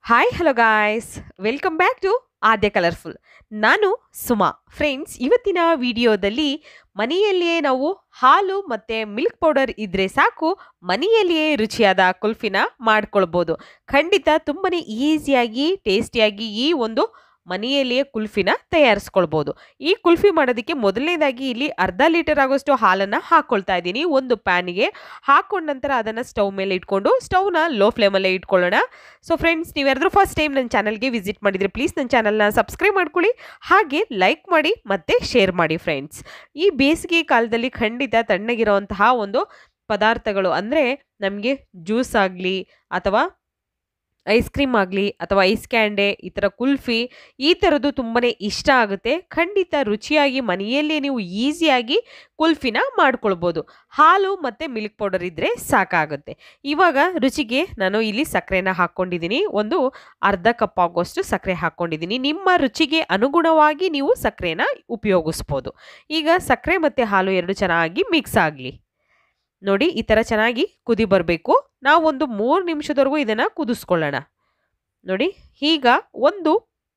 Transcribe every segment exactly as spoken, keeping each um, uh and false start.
Hi hello guys welcome back to Aadya colourful. ನಾನು Suma. Friends, ಇವತ್ತಿನ ವಿಡಿಯೋದಲ್ಲಿ ಮನೆಯಲ್ಲಿಯೇ ನಾವು ಹಾಲು ಮತ್ತು ಮಿಲ್ಕ್ ಪೌಡರ್ ಇದ್ದರೆ ಸಾಕು, ಮನೆಯಲ್ಲಿಯೇ ರುಚಿಯಾದ ಕುಲ್ಫಿನ ಮಾಡ್ಕೊಳ್ಬೋದು. ಖಂಡಿತ ತುಂಬಾ ಈಸಿಯಾಗಿ ಟೇಸ್ಟಿಯಾಗಿ ಈ ಒಂದು ಮನೆಯಲ್ಲಿಯೇ ಕುಲ್ಫಿನ ತಯಾರಿಸ್ಕೊಳ್ಬೋದು. ಈ ಕುಲ್ಫಿ ಮಾಡೋದಕ್ಕೆ ಮೊದಲನೇದಾಗಿ ಇಲ್ಲಿ ಅರ್ಧ ಲೀಟರ್ ಆಗೋಷ್ಟು ಹಾಲನ್ನು ಹಾಕ್ಕೊಳ್ತಾ ಇದ್ದೀನಿ ಒಂದು ಪ್ಯಾನಿಗೆ. ಹಾಕೊಂಡ ನಂತರ ಅದನ್ನು ಸ್ಟವ್ ಮೇಲೆ ಇಟ್ಕೊಂಡು ಸ್ಟವ್ನ ಲೋ ಫ್ಲೇಮಲ್ಲೇ ಇಟ್ಕೊಳ್ಳೋಣ. ಸೊ ಫ್ರೆಂಡ್ಸ್, ನೀವ್ಯಾರಾದ್ರೂ ಫಸ್ಟ್ ಟೈಮ್ ನನ್ನ ಚಾನಲ್ಗೆ ವಿಸಿಟ್ ಮಾಡಿದರೆ ಪ್ಲೀಸ್ ನನ್ನ ಚಾನಲ್ನ ಸಬ್ಸ್ಕ್ರೈಬ್ ಮಾಡ್ಕೊಳ್ಳಿ, ಹಾಗೆ ಲೈಕ್ ಮಾಡಿ ಮತ್ತು ಶೇರ್ ಮಾಡಿ. ಫ್ರೆಂಡ್ಸ್, ಈ ಬೇಸಿಗೆ ಕಾಲದಲ್ಲಿ ಖಂಡಿತ ತಣ್ಣಗಿರೋವಂತಹ ಒಂದು ಪದಾರ್ಥಗಳು ಅಂದರೆ ನಮಗೆ ಜ್ಯೂಸ್ ಆಗಲಿ ಅಥವಾ ಐಸ್ ಕ್ರೀಮ್ ಆಗಲಿ ಅಥವಾ ಐಸ್ ಕ್ಯಾಂಡೆ, ಈ ಥರ ಕುಲ್ಫಿ, ಈ ಥರದ್ದು ತುಂಬಾ ಇಷ್ಟ ಆಗುತ್ತೆ. ಖಂಡಿತ ರುಚಿಯಾಗಿ ಮನೆಯಲ್ಲೇ ನೀವು ಈಸಿಯಾಗಿ ಕುಲ್ಫಿನ ಮಾಡ್ಕೊಳ್ಬೋದು. ಹಾಲು ಮತ್ತು ಮಿಲ್ಕ್ ಪೌಡರ್ ಇದ್ದರೆ ಸಾಕಾಗುತ್ತೆ. ಇವಾಗ ರುಚಿಗೆ ನಾನು ಇಲ್ಲಿ ಸಕ್ಕರೆನ ಹಾಕ್ಕೊಂಡಿದ್ದೀನಿ. ಒಂದು ಅರ್ಧ ಕಪ್ ಆಗುವಷ್ಟು ಸಕ್ಕರೆ ಹಾಕ್ಕೊಂಡಿದ್ದೀನಿ. ನಿಮ್ಮ ರುಚಿಗೆ ಅನುಗುಣವಾಗಿ ನೀವು ಸಕ್ಕರೆನ ಉಪಯೋಗಿಸ್ಬೋದು. ಈಗ ಸಕ್ಕರೆ ಮತ್ತು ಹಾಲು ಎರಡು ಚೆನ್ನಾಗಿ ಮಿಕ್ಸ್ ಆಗಲಿ. ನೋಡಿ, ಈ ಥರ ಚೆನ್ನಾಗಿ ಕುದಿ ಬರಬೇಕು. ನಾವು ಒಂದು ಮೂರು ನಿಮಿಷದವರೆಗೂ ಇದನ್ನು ಕುದಿಸ್ಕೊಳ್ಳೋಣ. ನೋಡಿ, ಈಗ ಒಂದು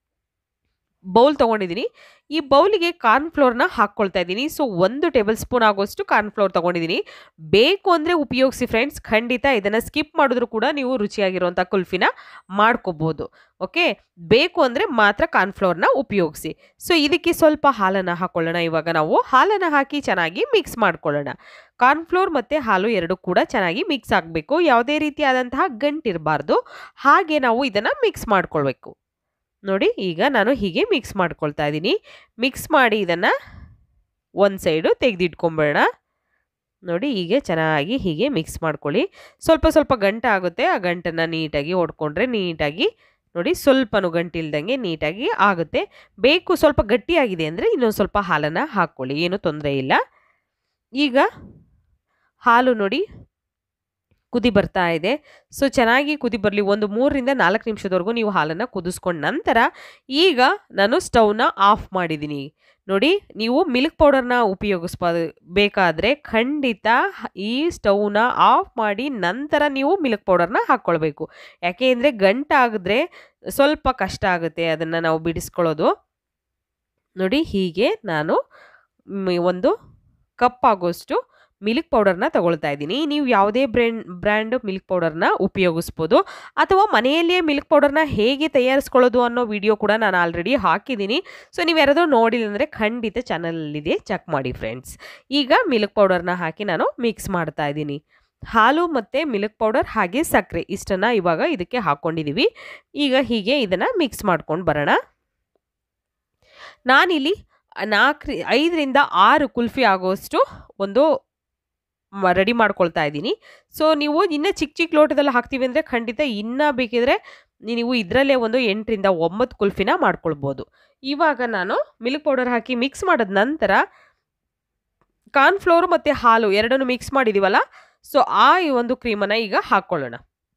ಬೌಲ್ ತೊಗೊಂಡಿದ್ದೀನಿ. ಈ ಬೌಲಿಗೆ ಕಾರ್ನ್ಫ್ಲೋರ್ನ ಹಾಕ್ಕೊಳ್ತಾ ಇದ್ದೀನಿ. ಸೊ ಒಂದು ಟೇಬಲ್ ಸ್ಪೂನ್ ಆಗೋಷ್ಟು ಕಾರ್ನ್ಫ್ಲೋರ್ ತೊಗೊಂಡಿದ್ದೀನಿ. ಬೇಕು ಅಂದರೆ ಉಪಯೋಗಿಸಿ ಫ್ರೆಂಡ್ಸ್. ಖಂಡಿತ ಇದನ್ನು ಸ್ಕಿಪ್ ಮಾಡಿದ್ರು ಕೂಡ ನೀವು ರುಚಿಯಾಗಿರುವಂಥ ಕುಲ್ಫಿನ ಮಾಡ್ಕೋಬೋದು. ಓಕೆ, ಬೇಕು ಅಂದರೆ ಮಾತ್ರ ಕಾರ್ನ್ಫ್ಲೋರ್ನ ಉಪಯೋಗಿಸಿ. ಸೊ ಇದಕ್ಕೆ ಸ್ವಲ್ಪ ಹಾಲನ್ನು ಹಾಕ್ಕೊಳ್ಳೋಣ. ಇವಾಗ ನಾವು ಹಾಲನ್ನು ಹಾಕಿ ಚೆನ್ನಾಗಿ ಮಿಕ್ಸ್ ಮಾಡ್ಕೊಳ್ಳೋಣ. ಕಾರ್ನ್ಫ್ಲೋರ್ ಮತ್ತು ಹಾಲು ಎರಡು ಕೂಡ ಚೆನ್ನಾಗಿ ಮಿಕ್ಸ್ ಆಗಬೇಕು. ಯಾವುದೇ ರೀತಿಯಾದಂತಹ ಗಂಟಿರಬಾರ್ದು. ಹಾಗೆ ನಾವು ಇದನ್ನು ಮಿಕ್ಸ್ ಮಾಡ್ಕೊಳ್ಬೇಕು. ನೋಡಿ, ಈಗ ನಾನು ಹೀಗೆ ಮಿಕ್ಸ್ ಮಾಡ್ಕೊಳ್ತಾ ಇದ್ದೀನಿ. ಮಿಕ್ಸ್ ಮಾಡಿ ಇದನ್ನು ಒಂದು ಸೈಡು ತೆಗೆದಿಟ್ಕೊಂಬೇಡ. ನೋಡಿ, ಹೀಗೆ ಚೆನ್ನಾಗಿ ಹೀಗೆ ಮಿಕ್ಸ್ ಮಾಡ್ಕೊಳ್ಳಿ. ಸ್ವಲ್ಪ ಸ್ವಲ್ಪ ಗಂಟು ಆಗುತ್ತೆ. ಆ ಗಂಟನ್ನು ನೀಟಾಗಿ ಹೊಡ್ಕೊಂಡ್ರೆ ನೀಟಾಗಿ ನೋಡಿ ಸ್ವಲ್ಪನೂ ಗಂಟಿಲ್ದಂಗೆ ನೀಟಾಗಿ ಆಗುತ್ತೆ. ಬೇಕು ಸ್ವಲ್ಪ ಗಟ್ಟಿಯಾಗಿದೆ ಅಂದರೆ ಇನ್ನೊಂದು ಸ್ವಲ್ಪ ಹಾಲನ್ನು ಹಾಕ್ಕೊಳ್ಳಿ, ಏನೂ ತೊಂದರೆ ಇಲ್ಲ. ಈಗ ಹಾಲು ನೋಡಿ ಕುದಿ ಬರ್ತಾ ಇದೆ. ಸೊ ಚೆನ್ನಾಗಿ ಕುದಿ ಬರಲಿ. ಒಂದು ಮೂರರಿಂದ ನಾಲ್ಕು ನಿಮಿಷದವರೆಗೂ ನೀವು ಹಾಲನ್ನು ಕುದಿಸ್ಕೊಂಡ ನಂತರ ಈಗ ನಾನು ಸ್ಟವ್ನ ಆಫ್ ಮಾಡಿದ್ದೀನಿ. ನೋಡಿ, ನೀವು ಮಿಲ್ಕ್ ಪೌಡರ್ನ ಉಪಯೋಗಿಸ್ಬೋದು. ಬೇಕಾದರೆ ಖಂಡಿತ ಈ ಸ್ಟವ್ನ ಆಫ್ ಮಾಡಿ ನಂತರ ನೀವು ಮಿಲ್ಕ್ ಪೌಡರ್ನ ಹಾಕ್ಕೊಳ್ಬೇಕು. ಯಾಕೆ ಅಂದರೆ ಗಂಟಾಗಿದ್ರೆ ಸ್ವಲ್ಪ ಕಷ್ಟ ಆಗುತ್ತೆ ಅದನ್ನು ನಾವು ಬಿಡಿಸ್ಕೊಳ್ಳೋದು. ನೋಡಿ, ಹೀಗೆ ನಾನು ಒಂದು ಕಪ್ ಆಗೋಷ್ಟು ಮಿಲ್ಕ್ ಪೌಡರ್ನ ತಗೊಳ್ತಾ ಇದ್ದೀನಿ. ನೀವು ಯಾವುದೇ ಬ್ರ್ಯಾಂಡ್ ಬ್ರ್ಯಾಂಡ್ ಮಿಲ್ಕ್ ಪೌಡರ್ನ ಉಪಯೋಗಿಸ್ಬೋದು. ಅಥವಾ ಮನೆಯಲ್ಲಿಯೇ ಮಿಲ್ಕ್ ಪೌಡರ್ನ ಹೇಗೆ ತಯಾರಿಸ್ಕೊಳ್ಳೋದು ಅನ್ನೋ ವಿಡಿಯೋ ಕೂಡ ನಾನು ಆಲ್ರೆಡಿ ಹಾಕಿದ್ದೀನಿ. ಸೊ ನೀವು ಯಾರಾದರೂ ನೋಡಿಲ್ಲ ಅಂದರೆ ಖಂಡಿತ ಚಾನಲಲ್ಲಿದೆ, ಚೆಕ್ ಮಾಡಿ ಫ್ರೆಂಡ್ಸ್. ಈಗ ಮಿಲ್ಕ್ ಪೌಡರ್ನ ಹಾಕಿ ನಾನು ಮಿಕ್ಸ್ ಮಾಡ್ತಾ ಇದ್ದೀನಿ. ಹಾಲು ಮತ್ತು ಮಿಲ್ಕ್ ಪೌಡರ್ ಹಾಗೆ ಸಕ್ಕರೆ ಇಷ್ಟನ್ನು ಇವಾಗ ಇದಕ್ಕೆ ಹಾಕ್ಕೊಂಡಿದ್ದೀವಿ. ಈಗ ಹೀಗೆ ಇದನ್ನು ಮಿಕ್ಸ್ ಮಾಡ್ಕೊಂಡು ಬರೋಣ. ನಾನಿಲ್ಲಿ ನಾಲ್ಕು ಐದರಿಂದ ಆರು ಕುಲ್ಫಿ ಆಗೋಷ್ಟು ಒಂದು ರೆಡಿ ಮಾಡ್ಕೊಳ್ತಾ ಇದ್ದೀನಿ. ಸೊ ನೀವು ಇನ್ನೂ ಚಿಕ್ಕ ಚಿಕ್ಕ ಲೋಟದಲ್ಲಿ ಹಾಕ್ತೀವಿ ಅಂದರೆ ಖಂಡಿತ ಇನ್ನೂ ಬೇಕಿದ್ರೆ ನೀವು ಇದರಲ್ಲೇ ಒಂದು ಎಂಟರಿಂದ ಒಂಬತ್ತು ಕುಲ್ಫಿನ ಮಾಡ್ಕೊಳ್ಬೋದು. ಇವಾಗ ನಾನು ಮಿಲ್ಕ್ ಪೌಡರ್ ಹಾಕಿ ಮಿಕ್ಸ್ ಮಾಡಿದ ನಂತರ ಕಾರ್ನ್ಫ್ಲೋರ್ ಮತ್ತು ಹಾಲು ಎರಡನ್ನೂ ಮಿಕ್ಸ್ ಮಾಡಿದ್ದೀವಲ್ಲ, ಸೊ ಆ ಒಂದು ಕ್ರೀಮನ್ನು ಈಗ ಹಾಕ್ಕೊಳ್ಳೋಣ.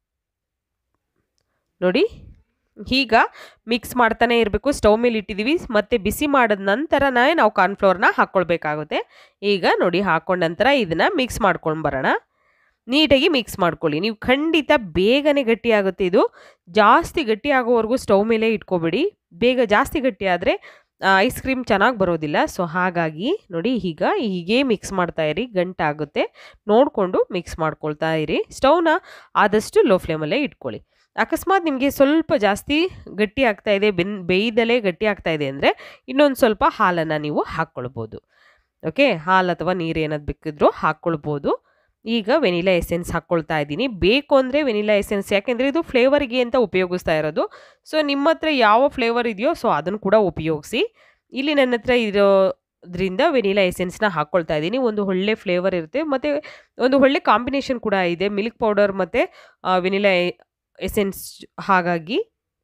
ನೋಡಿ, ಈಗ ಮಿಕ್ಸ್ ಮಾಡ್ತಾನೆ ಇರಬೇಕು. ಸ್ಟವ್ ಮೇಲೆ ಇಟ್ಟಿದ್ದೀವಿ ಮತ್ತು ಬಿಸಿ ಮಾಡಿದ ನಂತರನೇ ನಾವು ಕಾರ್ನ್ಫ್ಲೋರ್ನ ಹಾಕ್ಕೊಳ್ಬೇಕಾಗುತ್ತೆ. ಈಗ ನೋಡಿ, ಹಾಕ್ಕೊಂಡ ನಂತರ ಇದನ್ನು ಮಿಕ್ಸ್ ಮಾಡ್ಕೊಂಡು ಬರೋಣ. ನೀಟಾಗಿ ಮಿಕ್ಸ್ ಮಾಡ್ಕೊಳ್ಳಿ. ನೀವು ಖಂಡಿತ ಬೇಗನೆ ಗಟ್ಟಿ ಆಗುತ್ತೆ. ಇದು ಜಾಸ್ತಿ ಗಟ್ಟಿ ಆಗೋವರೆಗೂ ಸ್ಟವ್ ಮೇಲೆ ಇಟ್ಕೊಬೇಡಿ. ಬೇಗ ಜಾಸ್ತಿ ಗಟ್ಟಿ ಆದರೆ ಐಸ್ ಕ್ರೀಮ್ ಚೆನ್ನಾಗಿ ಬರೋದಿಲ್ಲ. ಸೊ ಹಾಗಾಗಿ ನೋಡಿ, ಈಗ ಹೀಗೆ ಮಿಕ್ಸ್ ಮಾಡ್ತಾ ಇರಿ. ಗಂಟಾಗುತ್ತೆ, ನೋಡಿಕೊಂಡು ಮಿಕ್ಸ್ ಮಾಡ್ಕೊಳ್ತಾ ಇರಿ. ಸ್ಟವ್ನ ಆದಷ್ಟು ಲೋ ಫ್ಲೇಮಲ್ಲೇ ಇಟ್ಕೊಳ್ಳಿ. ಅಕಸ್ಮಾತ್ ನಿಮಗೆ ಸ್ವಲ್ಪ ಜಾಸ್ತಿ ಗಟ್ಟಿ ಆಗ್ತಾ ಇದೆ, ಬೆನ್ ಬೇಯ್ದಲೇ ಗಟ್ಟಿ ಆಗ್ತಾ ಇದೆ ಅಂದರೆ ಇನ್ನೊಂದು ಸ್ವಲ್ಪ ಹಾಲನ್ನು ನೀವು ಹಾಕ್ಕೊಳ್ಬೋದು. ಓಕೆ, ಹಾಲು ಅಥವಾ ನೀರು ಏನಾದ್ರು ಬೇಕಿದ್ರೂ ಹಾಕ್ಕೊಳ್ಬೋದು. ಈಗ ವೆನಿಲಾ ಎಸೆನ್ಸ್ ಹಾಕ್ಕೊಳ್ತಾ ಇದ್ದೀನಿ. ಬೇಕು ಅಂದರೆ ವೆನಿಲಾ ಎಸೆನ್ಸ್, ಯಾಕೆಂದರೆ ಇದು ಫ್ಲೇವರಿಗೆ ಅಂತ ಉಪಯೋಗಿಸ್ತಾ ಇರೋದು. ಸೊ ನಿಮ್ಮ ಹತ್ರ ಯಾವ ಫ್ಲೇವರ್ ಇದೆಯೋ ಸೊ ಅದನ್ನು ಕೂಡ ಉಪಯೋಗಿಸಿ. ಇಲ್ಲಿ ನನ್ನ ಹತ್ರ ಇರೋದ್ರಿಂದ ವೆನಿಲಾ ಎಸೆನ್ಸ್ನ ಹಾಕ್ಕೊಳ್ತಾ ಇದ್ದೀನಿ. ಒಂದು ಒಳ್ಳೆ ಫ್ಲೇವರ್ ಇರುತ್ತೆ ಮತ್ತು ಒಂದು ಒಳ್ಳೆ ಕಾಂಬಿನೇಷನ್ ಕೂಡ ಇದೆ ಮಿಲ್ಕ್ ಪೌಡರ್ ಮತ್ತು ವೆನಿಲಾ ಎಸೆನ್ಸ್. ಹಾಗಾಗಿ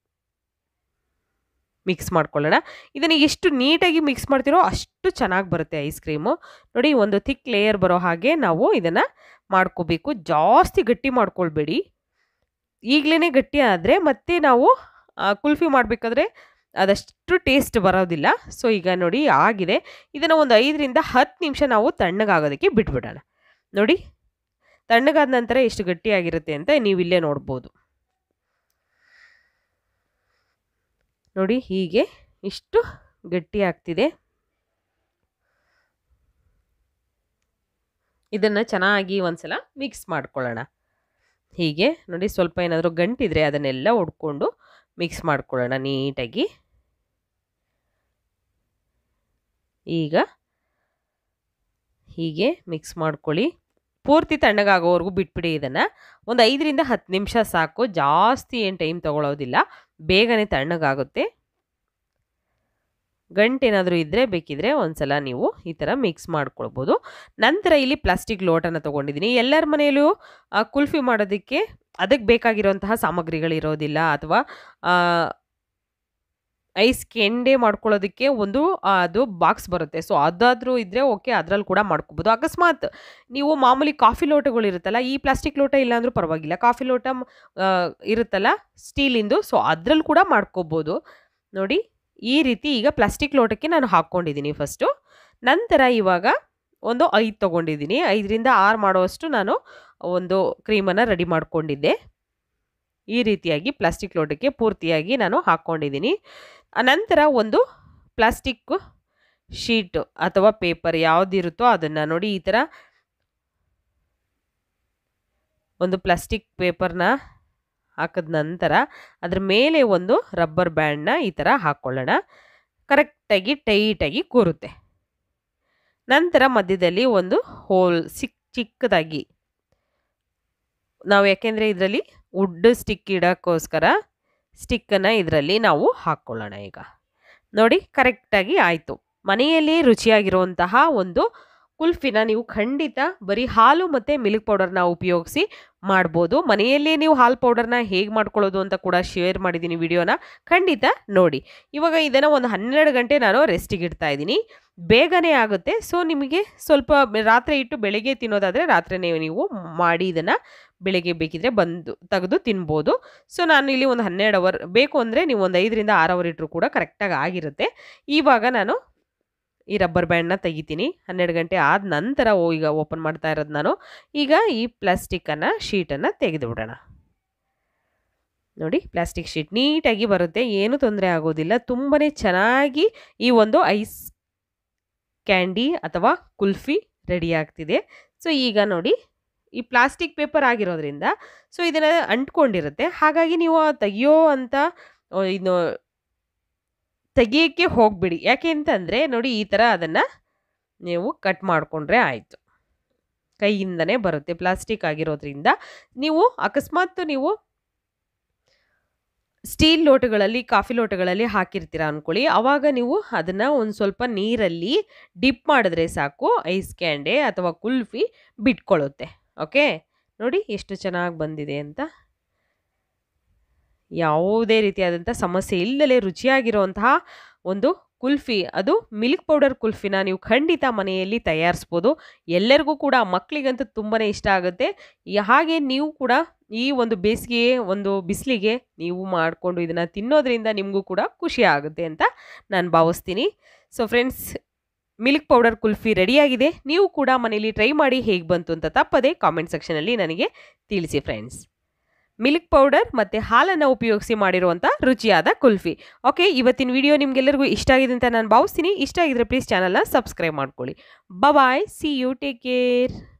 ಮಿಕ್ಸ್ ಮಾಡ್ಕೊಳ್ಳೋಣ. ಇದನ್ನು ಎಷ್ಟು ನೀಟಾಗಿ ಮಿಕ್ಸ್ ಮಾಡ್ತಿರೋ ಅಷ್ಟು ಚೆನ್ನಾಗಿ ಬರುತ್ತೆ ಐಸ್ ಕ್ರೀಮು. ನೋಡಿ, ಒಂದು ಥಿಕ್ ಲೇಯರ್ ಬರೋ ಹಾಗೆ ನಾವು ಇದನ್ನು ಮಾಡ್ಕೋಬೇಕು. ಜಾಸ್ತಿ ಗಟ್ಟಿ ಮಾಡ್ಕೊಳ್ಬೇಡಿ. ಈಗಲೇ ಗಟ್ಟಿ ಆದರೆ ಮತ್ತೆ ನಾವು ಕುಲ್ಫಿ ಮಾಡಬೇಕಾದ್ರೆ ಅದಷ್ಟು ಟೇಸ್ಟ್ ಬರೋದಿಲ್ಲ. ಸೊ ಈಗ ನೋಡಿ ಆಗಿದೆ. ಇದನ್ನು ಒಂದು ಐದರಿಂದ ಹತ್ತು ನಿಮಿಷ ನಾವು ತಣ್ಣಗಾಗೋದಕ್ಕೆ ಬಿಟ್ಬಿಡೋಣ. ನೋಡಿ, ತಣ್ಣಗಾದ ನಂತರ ಎಷ್ಟು ಗಟ್ಟಿಯಾಗಿರುತ್ತೆ ಅಂತ ನೀವು ಇಲ್ಲೇ ನೋಡ್ಬೋದು. ನೋಡಿ ಹೀಗೆ ಇಷ್ಟು ಗಟ್ಟಿ ಆಗ್ತಿದೆ. ಇದನ್ನು ಚೆನ್ನಾಗಿ ಒಂದ್ಸಲ ಮಿಕ್ಸ್ ಮಾಡ್ಕೊಳ್ಳೋಣ. ಹೀಗೆ ನೋಡಿ ಸ್ವಲ್ಪ ಏನಾದರೂ ಗಂಟಿದ್ರೆ ಅದನ್ನೆಲ್ಲ ಒಡ್ಕೊಂಡು ಮಿಕ್ಸ್ ಮಾಡ್ಕೊಳ್ಳೋಣ ನೀಟಾಗಿ. ಈಗ ಹೀಗೆ ಮಿಕ್ಸ್ ಮಾಡ್ಕೊಳ್ಳಿ. ಪೂರ್ತಿ ತಣ್ಣಗಾಗೋವರೆಗೂ ಬಿಟ್ಬಿಡಿ. ಇದನ್ನು ಒಂದು ಐದರಿಂದ ಹತ್ತು ನಿಮಿಷ ಸಾಕು, ಜಾಸ್ತಿ ಏನು ಟೈಮ್ ತೊಗೊಳ್ಳೋದಿಲ್ಲ, ಬೇಗನೆ ತಣ್ಣಗಾಗುತ್ತೆ. ಗಂಟೇನಾದರೂ ಇದ್ದರೆ ಬೇಕಿದ್ರೆ ಒಂದ್ಸಲ ನೀವು ಈ ಥರ ಮಿಕ್ಸ್ ಮಾಡ್ಕೊಳ್ಬೋದು. ನಂತರ ಇಲ್ಲಿ ಪ್ಲಾಸ್ಟಿಕ್ ಲೋಟನ ತೊಗೊಂಡಿದ್ದೀನಿ. ಎಲ್ಲರ ಮನೆಯಲ್ಲೂ ಕುಲ್ಫಿ ಮಾಡೋದಕ್ಕೆ ಅದಕ್ಕೆ ಬೇಕಾಗಿರುವಂತಹ ಸಾಮಗ್ರಿಗಳಿರೋದಿಲ್ಲ, ಅಥವಾ ಐಸ್ ಕೆಂಡೆ ಮಾಡ್ಕೊಳ್ಳೋದಕ್ಕೆ ಒಂದು ಅದು ಬಾಕ್ಸ್ ಬರುತ್ತೆ. ಸೊ ಅದಾದರೂ ಇದ್ದರೆ ಓಕೆ, ಅದರಲ್ಲಿ ಕೂಡ ಮಾಡ್ಕೋಬೋದು. ಅಕಸ್ಮಾತ್ ನೀವು ಮಾಮೂಲಿ ಕಾಫಿ ಲೋಟಗಳು ಇರುತ್ತಲ್ಲ, ಈ ಪ್ಲಾಸ್ಟಿಕ್ ಲೋಟ ಇಲ್ಲಾಂದ್ರೂ ಪರವಾಗಿಲ್ಲ, ಕಾಫಿ ಲೋಟ ಇರುತ್ತಲ್ಲ ಸ್ಟೀಲಿಂದು, ಸೊ ಅದರಲ್ಲಿ ಕೂಡ ಮಾಡ್ಕೋಬೋದು. ನೋಡಿ ಈ ರೀತಿ ಈಗ ಪ್ಲಾಸ್ಟಿಕ್ ಲೋಟಕ್ಕೆ ನಾನು ಹಾಕ್ಕೊಂಡಿದ್ದೀನಿ ಫಸ್ಟು. ನಂತರ ಇವಾಗ ಒಂದು ಐದು ತೊಗೊಂಡಿದ್ದೀನಿ. ಐದರಿಂದ ಆರು ಮಾಡೋವಷ್ಟು ನಾನು ಒಂದು ಕ್ರೀಮನ್ನು ರೆಡಿ ಮಾಡ್ಕೊಂಡಿದ್ದೆ. ಈ ರೀತಿಯಾಗಿ ಪ್ಲಾಸ್ಟಿಕ್ ಲೋಟಕ್ಕೆ ಪೂರ್ತಿಯಾಗಿ ನಾನು ಹಾಕ್ಕೊಂಡಿದ್ದೀನಿ. ನಂತರ ಒಂದು ಪ್ಲಾಸ್ಟಿಕ್ ಶೀಟ್ ಅಥವಾ ಪೇಪರ್ ಯಾವುದಿರುತ್ತೋ ಅದನ್ನು ನೋಡಿ ಈ ಥರ ಒಂದು ಪ್ಲಾಸ್ಟಿಕ್ ಪೇಪರ್ನ ಹಾಕಿದ ನಂತರ ಅದ್ರ ಮೇಲೆ ಒಂದು ರಬ್ಬರ್ ಬ್ಯಾಂಡ್ನ ಈ ಥರ ಹಾಕ್ಕೊಳ್ಳೋಣ. ಕರೆಕ್ಟಾಗಿ ಟೈಟಾಗಿ ಕೂರುತ್ತೆ. ನಂತರ ಮಧ್ಯದಲ್ಲಿ ಒಂದು ಹೋಲ್ ಸಿಕ್ ಚಿಕ್ಕದಾಗಿ ನಾವು, ಯಾಕೆಂದರೆ ಇದರಲ್ಲಿ ವುಡ್ ಸ್ಟಿಕ್ ಇಡೋಕ್ಕೋಸ್ಕರ ಸ್ಟಿಕ್ಕನ್ನು ಇದರಲ್ಲಿ ನಾವು ಹಾಕ್ಕೊಳ್ಳೋಣ. ಈಗ ನೋಡಿ ಕರೆಕ್ಟಾಗಿ ಆಯಿತು. ಮನೆಯಲ್ಲಿ ರುಚಿಯಾಗಿರುವಂತಹ ಒಂದು ಕುಲ್ಫಿನ ನೀವು ಖಂಡಿತ ಬರೀ ಹಾಲು ಮತ್ತು ಮಿಲ್ಕ್ ಪೌಡರ್ನ ಉಪಯೋಗಿಸಿ ಮಾಡ್ಬೋದು. ಮನೆಯಲ್ಲೇ ನೀವು ಹಾಲು ಪೌಡರ್ನ ಹೇಗೆ ಮಾಡ್ಕೊಳ್ಳೋದು ಅಂತ ಕೂಡ ಶೇರ್ ಮಾಡಿದ್ದೀನಿ ವಿಡಿಯೋನ, ಖಂಡಿತ ನೋಡಿ. ಇವಾಗ ಇದನ್ನು ಒಂದು ಹನ್ನೆರಡು ಗಂಟೆ ನಾನು ರೆಸ್ಟಿಗೆ ಇಡ್ತಾ ಇದ್ದೀನಿ. ಬೇಗನೆ ಆಗುತ್ತೆ. ಸೊ ನಿಮಗೆ ಸ್ವಲ್ಪ ರಾತ್ರಿ ಇಟ್ಟು ಬೆಳಗ್ಗೆ ತಿನ್ನೋದಾದರೆ ರಾತ್ರಿನೇ ನೀವು ಮಾಡಿ ಇದನ್ನು ಬೆಳಗ್ಗೆ ಬೇಕಿದ್ರೆ ಬಂದು ತೆಗೆದು ತಿನ್ಬೋದು. ಸೊ ನಾನು ಇಲ್ಲಿ ಒಂದು ಹನ್ನೆರಡು ಅವರ್ ಬೇಕು ಅಂದರೆ ನೀವು ಒಂದು ಐದರಿಂದ ಆರು ಅವರ್ ಇಟ್ಟರು ಕೂಡ ಕರೆಕ್ಟಾಗಿ ಆಗಿರುತ್ತೆ. ಇವಾಗ ನಾನು ಈ ರಬ್ಬರ್ ಬ್ಯಾಂಡ್ನ ತೆಗಿತೀನಿ. ಹನ್ನೆರಡು ಗಂಟೆ ಆದ ನಂತರ ಓ ಈಗ ಓಪನ್ ಮಾಡ್ತಾ ಇರೋದು ನಾನು. ಈಗ ಈ ಪ್ಲಾಸ್ಟಿಕ್ಕನ್ನು ಶೀಟನ್ನು ತೆಗೆದು ಬಿಡೋಣ. ನೋಡಿ ಪ್ಲಾಸ್ಟಿಕ್ ಶೀಟ್ ನೀಟಾಗಿ ಬರುತ್ತೆ, ಏನೂ ತೊಂದರೆ ಆಗೋದಿಲ್ಲ. ತುಂಬಾ ಚೆನ್ನಾಗಿ ಈ ಒಂದು ಐಸ್ ಕ್ಯಾಂಡಿ ಅಥವಾ ಕುಲ್ಫಿ ರೆಡಿ ಆಗ್ತಿದೆ. ಸೊ ಈಗ ನೋಡಿ ಈ ಪ್ಲಾಸ್ಟಿಕ್ ಪೇಪರ್ ಆಗಿರೋದ್ರಿಂದ ಸೊ ಇದನ್ನು ಅಂಟ್ಕೊಂಡಿರುತ್ತೆ. ಹಾಗಾಗಿ ನೀವು ತೆಗಿಯೋ ಅಂತ ಇನ್ನು ತೆಗಿಯೋಕ್ಕೆ ಹೋಗಬೇಡಿ. ಯಾಕೆ ಅಂತಂದರೆ ನೋಡಿ ಈ ಥರ ಅದನ್ನು ನೀವು ಕಟ್ ಮಾಡಿಕೊಂಡ್ರೆ ಆಯಿತು. ಕೈಯಿಂದನೇ ಬರುತ್ತೆ, ಪ್ಲಾಸ್ಟಿಕ್ ಆಗಿರೋದ್ರಿಂದ. ನೀವು ಅಕಸ್ಮಾತ್ ನೀವು ಸ್ಟೀಲ್ ಲೋಟಗಳಲ್ಲಿ ಕಾಫಿ ಲೋಟಗಳಲ್ಲಿ ಹಾಕಿರ್ತೀರ ಅಂದ್ಕೊಳ್ಳಿ, ಆವಾಗ ನೀವು ಅದನ್ನು ಒಂದು ಸ್ವಲ್ಪ ನೀರಲ್ಲಿ ಡಿಪ್ ಮಾಡಿದ್ರೆ ಸಾಕು, ಐಸ್ ಕ್ಯಾಂಡೆ ಅಥವಾ ಕುಲ್ಫಿ ಬಿಟ್ಕೊಳ್ಳುತ್ತೆ. ಓಕೆ ನೋಡಿ ಎಷ್ಟು ಚೆನ್ನಾಗಿ ಬಂದಿದೆ ಅಂತ. ಯಾವುದೇ ರೀತಿಯಾದಂಥ ಸಮಸ್ಯೆ ಇಲ್ಲದೆ ರುಚಿಯಾಗಿರುವಂತಹ ಒಂದು ಕುಲ್ಫಿ, ಅದು ಮಿಲ್ಕ್ ಪೌಡರ್ ಕುಲ್ಫಿನ ನೀವು ಖಂಡಿತ ಮನೆಯಲ್ಲಿ ತಯಾರಿಸ್ಬೋದು. ಎಲ್ಲರಿಗೂ ಕೂಡ, ಮಕ್ಕಳಿಗಂತೂ ತುಂಬಾ ಇಷ್ಟ ಆಗುತ್ತೆ. ಹಾಗೆ ನೀವು ಕೂಡ ಈ ಒಂದು ಬೇಸಿಗೆ ಒಂದು ಬಿಸಿಲಿಗೆ ನೀವು ಮಾಡಿಕೊಂಡು ಇದನ್ನು ತಿನ್ನೋದ್ರಿಂದ ನಿಮಗೂ ಕೂಡ ಖುಷಿ ಆಗುತ್ತೆ ಅಂತ ನಾನು ಭಾವಿಸ್ತೀನಿ. So friends, milk powder kulfi ರೆಡಿಯಾಗಿದೆ. ನೀವು ಕೂಡ ಮನೇಲಿ ಟ್ರೈ ಮಾಡಿ ಹೇಗೆ ಬಂತು ಅಂತ ತಪ್ಪದೆ ಕಾಮೆಂಟ್ ಸೆಕ್ಷನಲ್ಲಿ ನನಗೆ ತಿಳಿಸಿ ಫ್ರೆಂಡ್ಸ್. ಮಿಲ್ಕ್ ಪೌಡರ್ ಮತ್ತು ಹಾಲನ್ನು ಉಪಯೋಗಿಸಿ ಮಾಡಿರುವಂಥ ರುಚಿಯಾದ ಕುಲ್ಫಿ. ಓಕೆ, ಇವತ್ತಿನ ವಿಡಿಯೋ ನಿಮಗೆಲ್ಲರಿಗೂ ಇಷ್ಟ ಆಗಿದೆ ಅಂತ ನಾನು ಭಾವಿಸ್ತೀನಿ. ಇಷ್ಟ ಆಗಿದ್ರೆ ಪ್ಲೀಸ್ ಚಾನಲ್ನ ಸಬ್ಸ್ಕ್ರೈಬ್ ಮಾಡ್ಕೊಳ್ಳಿ. Bye, see you, take care.